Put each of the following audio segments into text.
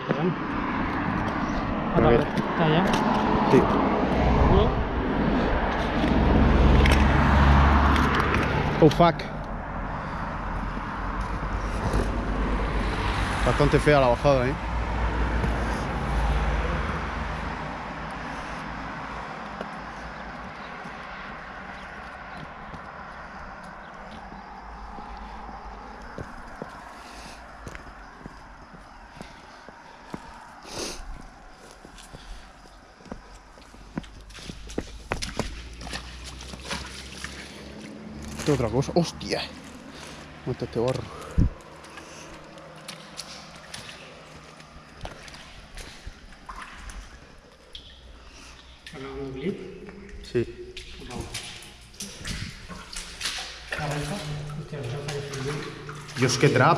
Bien. ¿Está ya? Sí. Oh fuck. Bastante fea la bajada, ¿eh? ¿Qué otra cosa? ¡Hostia! ¿Cómo está este barro? ¿Hagamos un clip? Sí. Vamos. ¿Arranca? Hostia, me pasa que estoy bien. Dios, qué trap.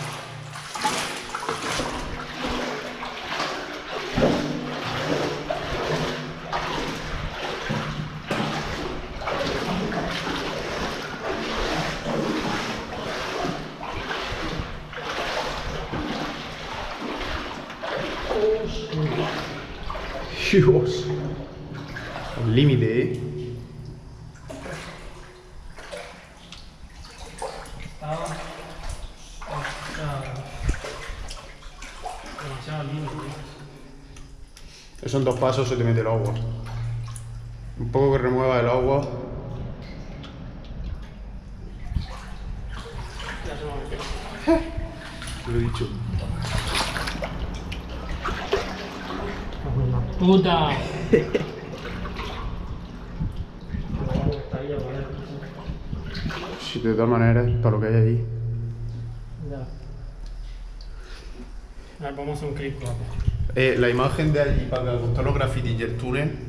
Dios. Al límite, ¿eh? Demasiado lindo. Eso en 2 pasos se te mete el agua. Un poco que remueva el agua. Ya se me ha metido. Te lo he dicho. ¡Cago en la puta! Sí, de todas maneras, para lo que hay ahí. Ya. A ver, vamos a hacer un clip guapo. La imagen de allí para que gustan los grafitis y el túnel